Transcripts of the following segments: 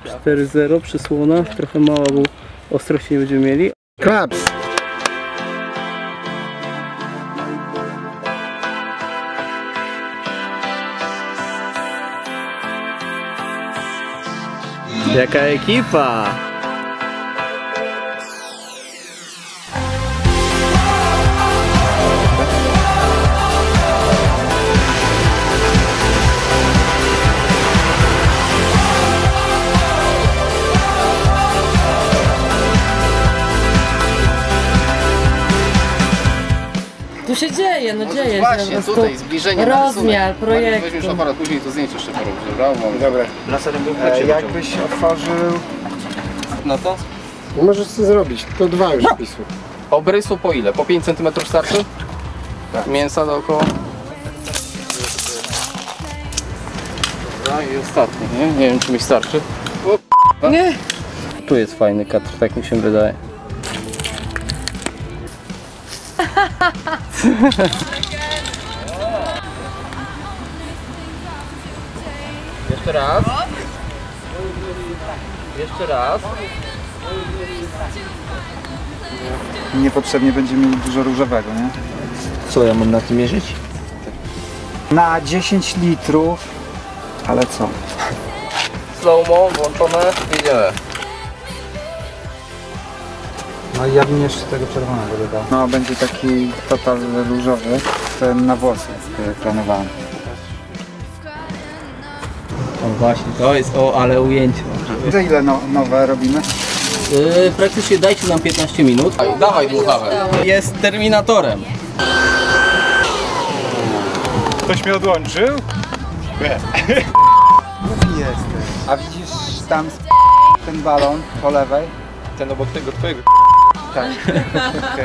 4-0 przysłona, trochę mała, bo ostrości nie będziemy mieli. Klaps! Jaka ekipa! Tu się dzieje, no dzieje się. Właśnie, tutaj zbliżenie na rozmiar projektu. Weźmiesz aparat, później to zdjęcie jeszcze porobisz, dobra? Dobra. Laserem był Jakbyś otworzył... No to? Możesz co zrobić, to 2 już wpisuj. Obrysu po ile? Po 5 cm starczy? Tak. Mięsa dookoła? Dobra, i ostatni, nie? Nie wiem, czy mi starczy. Nie. Tu jest fajny kadr, tak mi się wydaje. Jeszcze raz. Jeszcze raz. Niepotrzebnie będziemy mieli dużo różowego, nie? Co ja mam na tym mierzyć? Na 10 litrów, ale co? Slow-mo włączone, jedziemy. No i ja bym jeszcze tego czerwonego dodał. No będzie taki total różowy, ten na włosy planowałem. O właśnie, to jest, ale ujęcie. Za ile nowe robimy? Praktycznie dajcie nam 15 minut. Dawaj dmuchawę. Jest terminatorem. Ktoś mnie odłączył? Nie. A widzisz tam ten balon po lewej? Ten obok tego twojego. Tak. Okay.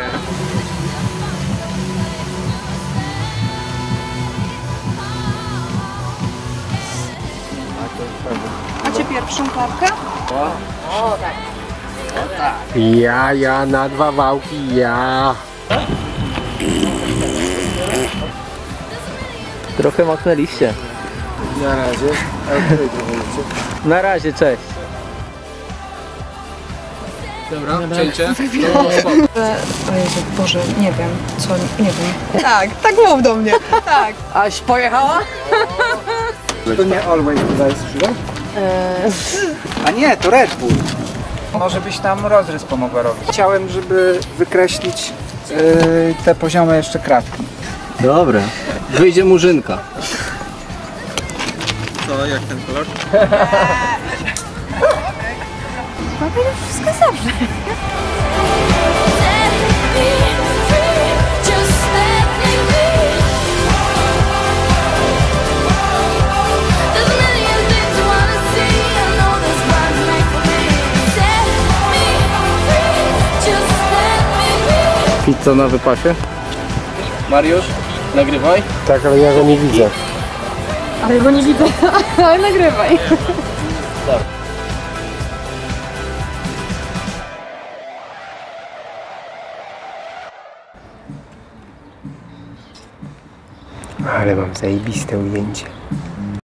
Macie pierwszą kawkę? Ja na 2 wałki, ja. Trochę machnęliście. Na razie. Na razie, cześć. Dobra, przejdzie. O Jezu, Boże, nie wiem, co, nie wiem. Tak mów do mnie, tak. Aś pojechała? To nie Always tutaj sprzedać? A nie, to Red Bull. Może byś nam rozrys pomogła robić. Chciałem, żeby wykreślić te poziome jeszcze kratki. Dobra, wyjdzie murzynka. Co, jak ten kolor? Wszystko jest dobrze. Pizza na wypasie. Mariusz, nagrywaj. Tak, ale ja go nie widzę. Ale go nie widzę, ale nagrywaj. Ale mam zajebiste ujęcie.